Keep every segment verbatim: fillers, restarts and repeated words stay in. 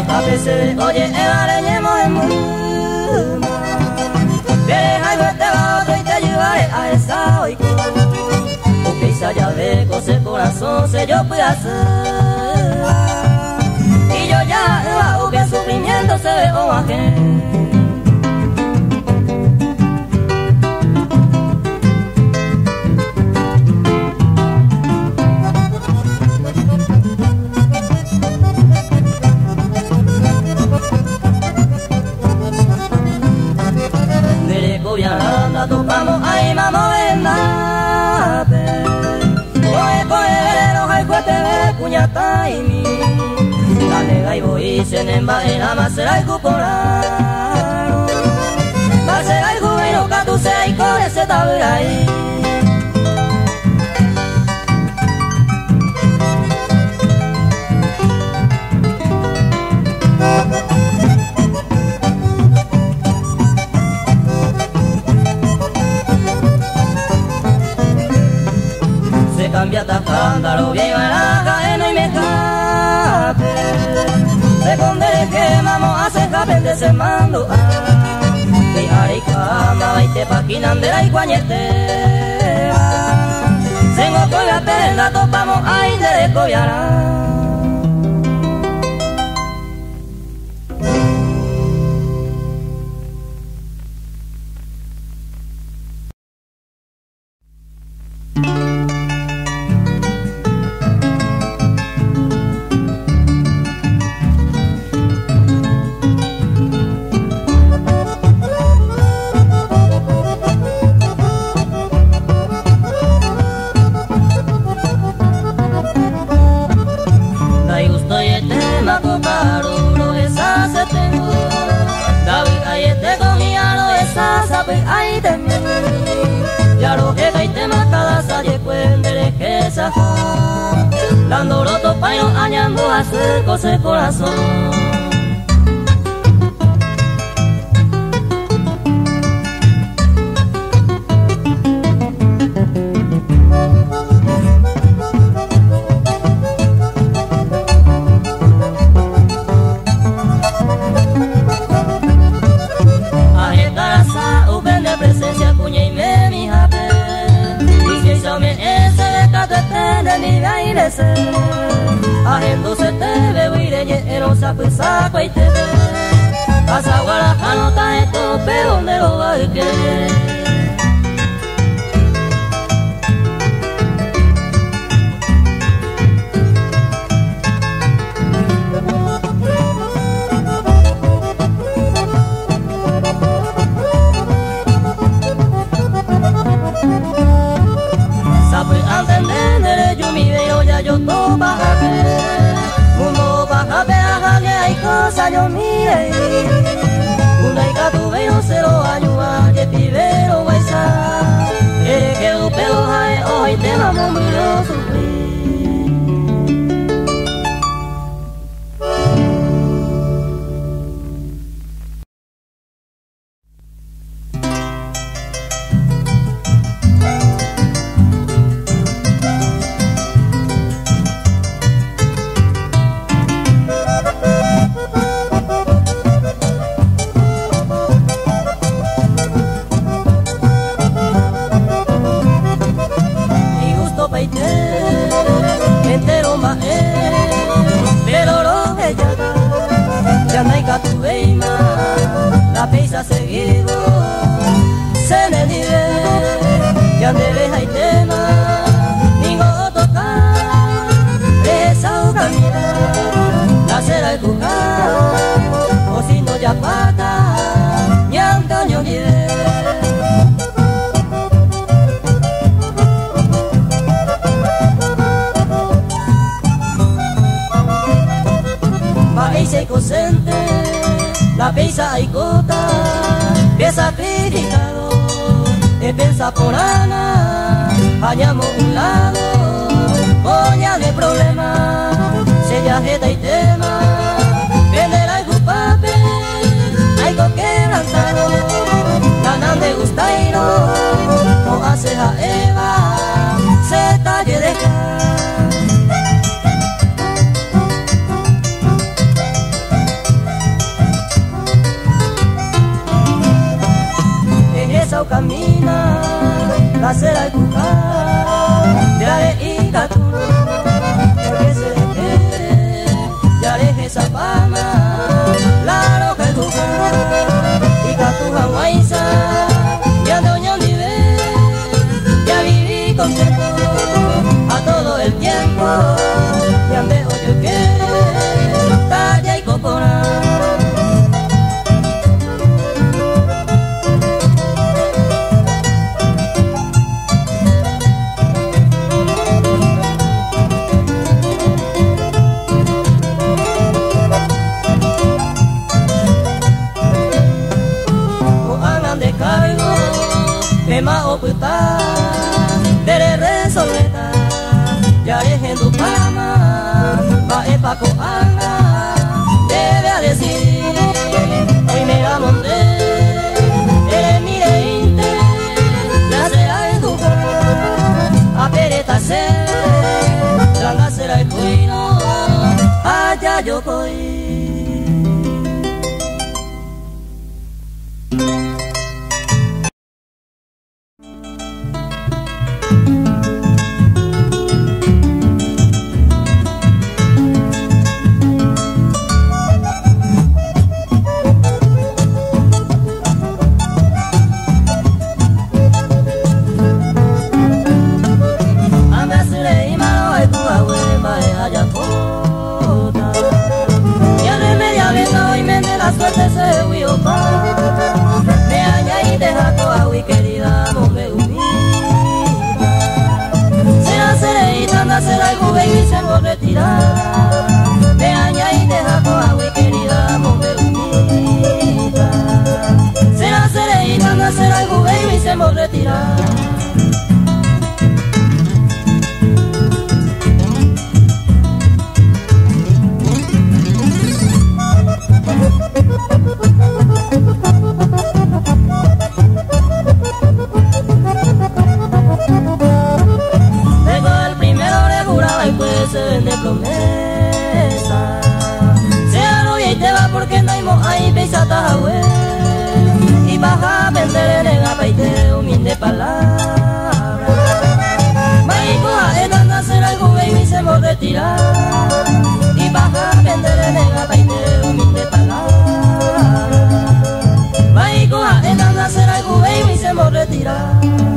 escape oye evareñemos en mundo. Deja y vete otro y te llevaré a esa oico. Porque esa llave con ese corazón se yo pude hacer. Y yo ya hubo el sufrimiento se ve o ajeno. Topamos ahí mamo en nape. Oye coe verero hay cuete ve cuñata y mi. La nega y voy se nemba en la macera y cuporano. Macera y jubilo catuse y con ese tabla ahí. Cambia escándalo, bien a la cadena y me escape. Se condere que vamos a hacer escape de ese mando. Y aricama, y te paquinan de la iguañetera. Tengo que la perna, topamos ahí de coyara. Landoroto payo añando a seco ese corazón. Agendo se te ve huireñe ero saco y saco y te ve. Pasa guarajano ta esto pero donde lo va a querer. Sabe entender yo mi veo ya yo todo baja ver. Mundo baja ver hay cosas yo mire. Una y gato veo cero años a que tibero guaysa. Eres que lo pelo hay hoy te vamos muy a sufrir. La pisa seguido se me dive ya me deja y tema ningo tocar esa camina la cera el cucar o si no ya pata ni antaño nieve. Va y se consente la pisa y cota, pieza criticado, de pensa por Ana, hallamos un lado, poña de problema, sella jeta y tema, vender algo papel, algo quebrantado, ganan de gustairo, no hace a Eva, se talle de acá. nacer al cucar, de are y catu, porque se deje, ya deje esa fama, la roca el cucar, y catu hawaisa, ya doña vive, ya viví contento, a todo el tiempo, ya me oye que, talla y copona. Ema oputa, dere resoleta, ya dejen tu pama, va epa coana, debe a decir, hoy me la monté, ere mire inte, la será en tu cara, a pereta se, la será el cuino, allá yo voy. Y baja a vender en la paite humilde palabra. Maico a edan hacer algo baby se me retira. Y baja a vender en la paite humilde palabra. Maico a edan hacer algo baby se me retira.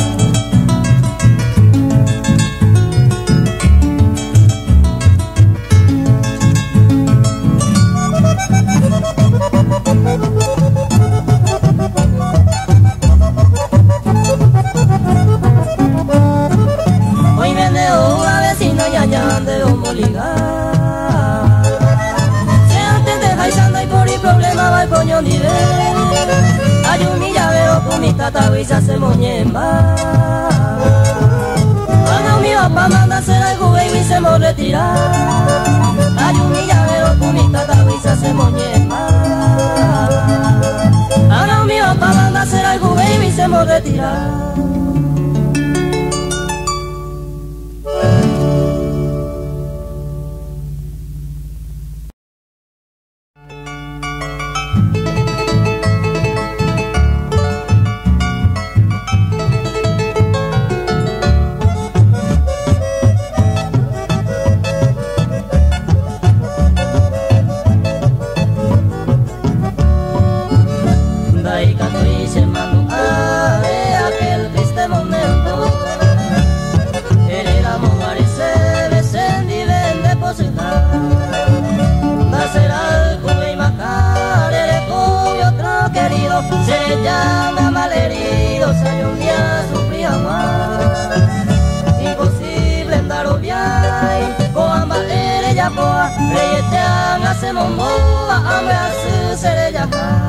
Hoy viene una vecina y allá ande como ligar. Se antes de jaizanda y por el problema va el coño nivel. Hay un millavero con mi tata y se hace moñemba. Cuando mi papá manda a hacer algo baby se me retira. Hay un millavero con mi tata y se hace moñemba. Ahora mi papá manda a hacer algo baby se me retira. Se llama malherido, si hay un día sufría más. Imposible andar obviar, coamba ere ya poa, reyetean hace momboa, hambre hace sere ya acá.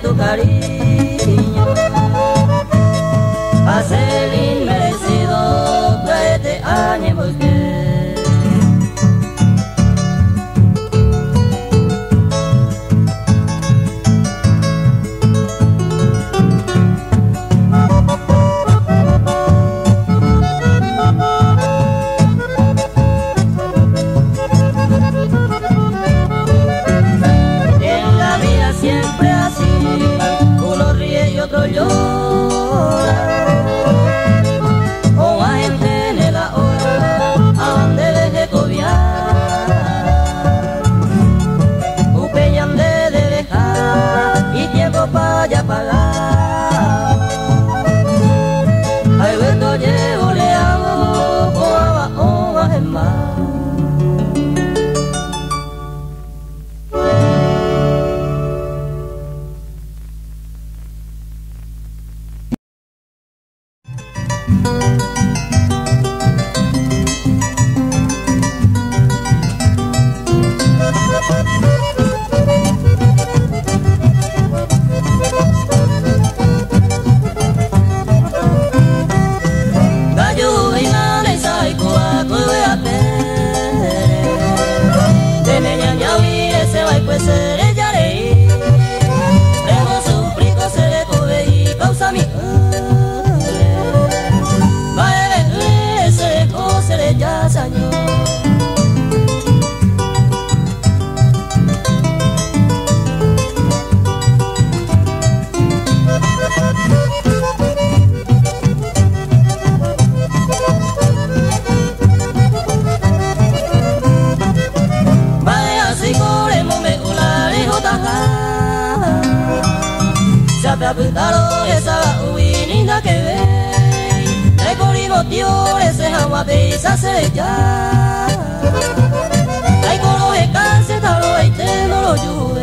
tu cariño. A ser inmerecido, traete ánimo que siempre así, uno ríe y otro llora. O a gente en la hora, a donde deje cobiar. Un peñan de dejar y tiempo para ya pagar. Ay, vuelto llevo le hago, o abajo o en más. Taro esa uininda que ve, le corrimos tío ese agua pesa se ya. Ay coro de cáncer taro ay te no lo llueve.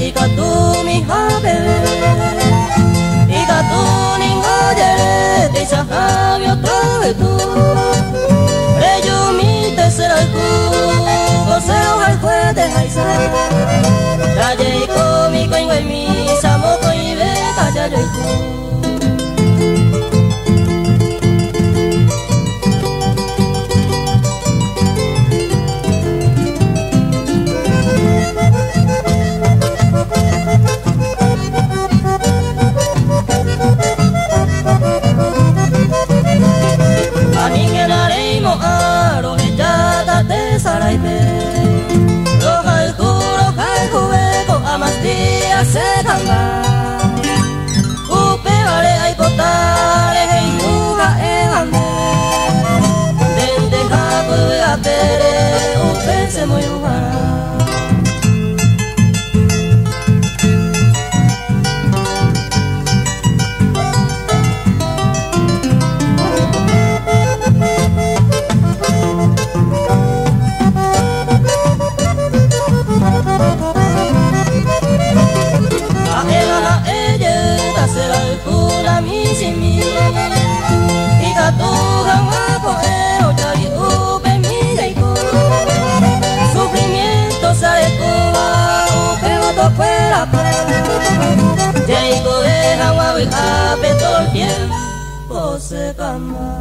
ikatu mi habebe ikatu ningayere te sahabi otra tu reyo mi tercera ku kosero al juez haisa raye ko mi koingo mi samo koibe kajayo ku se kanga upe vale ay potare hey nuga e ande dende habu a pere upe se muy humana fuera Jago de Hawaii ape todo el tiempo se calma.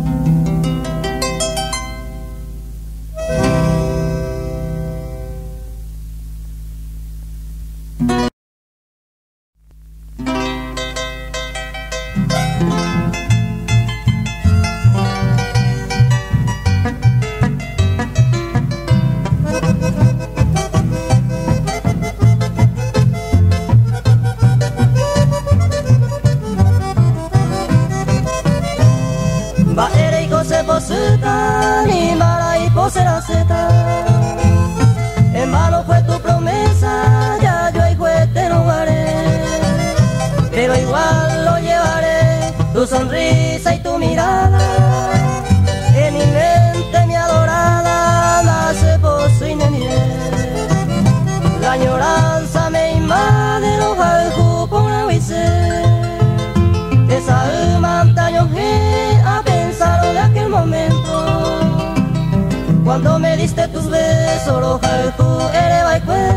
Ni mala y posera zeta. En vano fue tu promesa, ya yo y te no haré. Pero igual lo llevaré, tu sonrisa y tu mirada. En mi mente mi adorada, nace por su inenir. La añoranza me invade, los algo por la huise. Esa montaña a pensar de aquel momento. Cuando me diste tus besos, roja tu ereba y cue.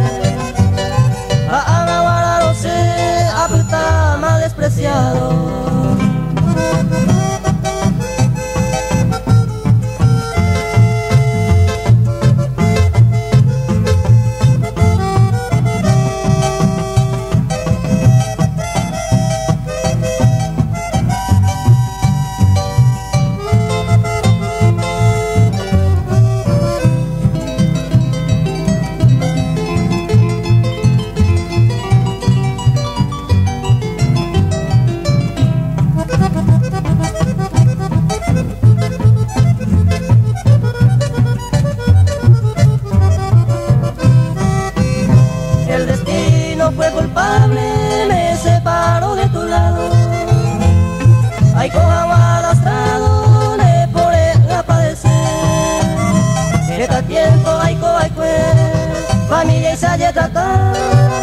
A Anahuara no sé, a puta más despreciado. Me separo de tu lado. Ay, coja arrastrado, le pone a padecer. Eta tiempo, ay, coja y cue, familia y se haya tratado.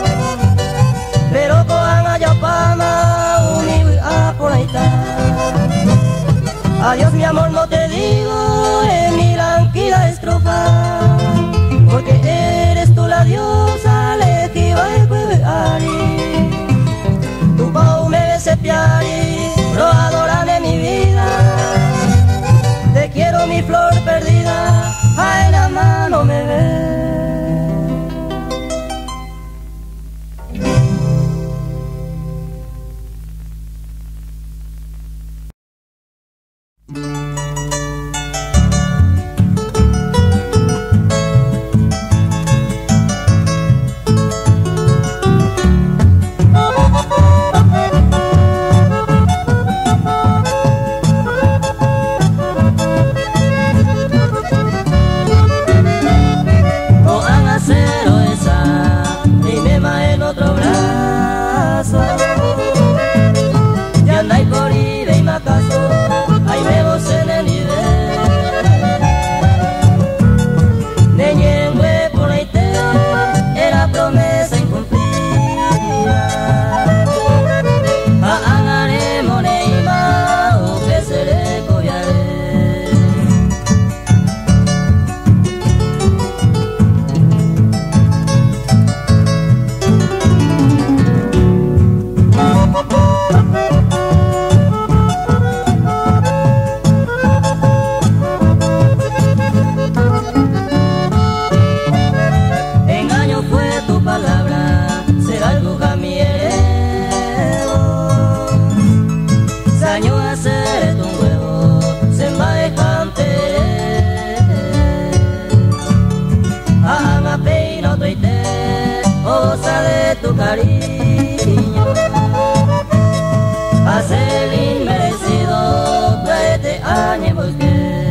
Pero cojan allá pama, unido y a por ahí está. Adiós, mi amor, no te digo en mi tranquila estrofa, porque eres tú la diosa, le que va y cue ari. Tu pau me bese piari, lo adoraré mi vida. Te quiero mi flor perdida, ay la mano me ve. tu cariño, hace el inmerecido este año porque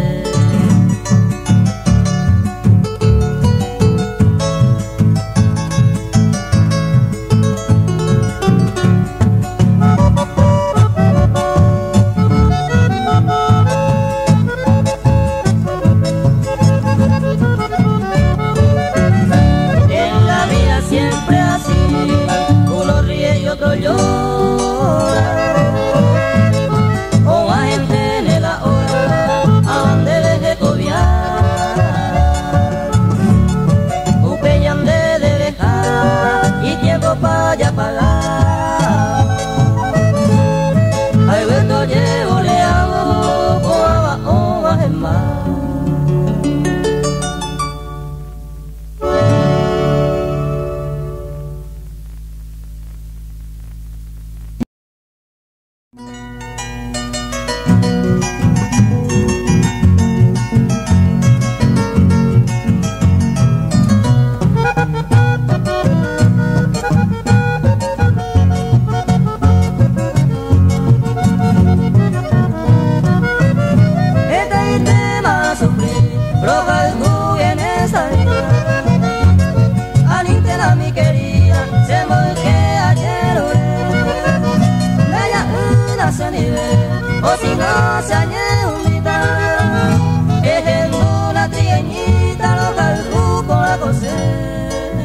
siempre así, uno ríe y otro llora. O a gente en la hora, a donde deje cobiar. Upeyan de dejar y tiempo para pagar. Ay, vuelto llevo le hago, o abajo o a más. O si no se añeunita, es en una trieñita lo calcuco a coser.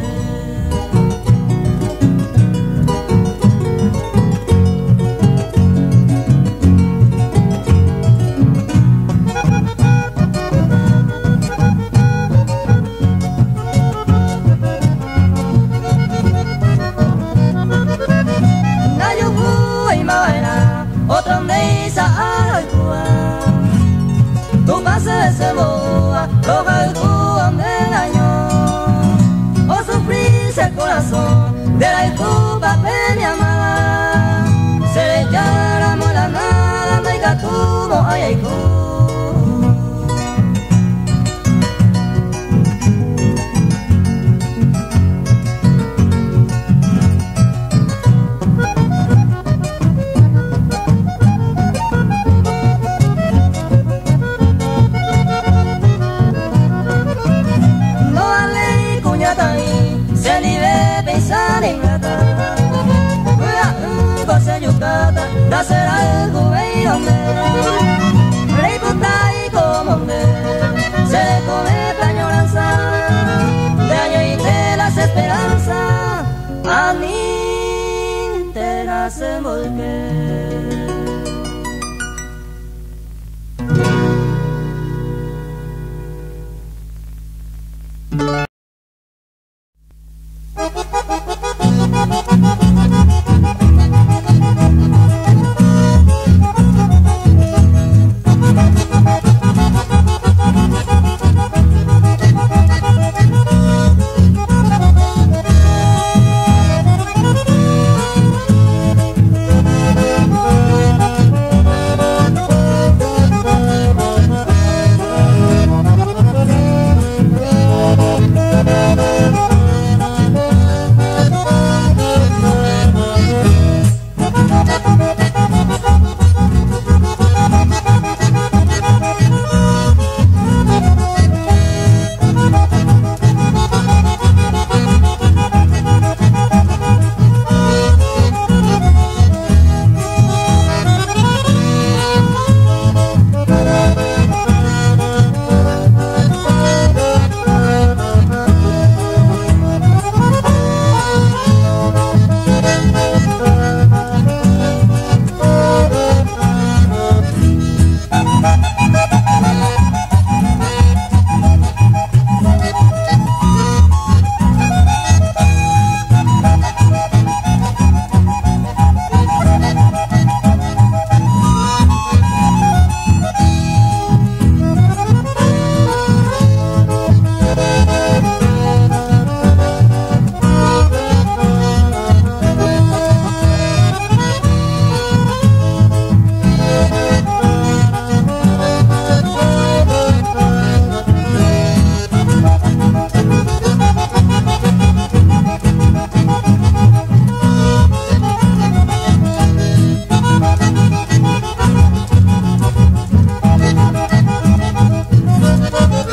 Otro me dice ay cua, tu pase se boa, lo calculan del año, o sufrirse el corazón de la culpa de mi amada, se le llama la nada, me catumo ay ay cu. Se ni ve pensar en nada, una cosa yucata, da ser algo y donde, rey puta y comandé, se le come la añoranza, de año y de las esperanzas, a mí te las envolqué.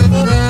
Thank you.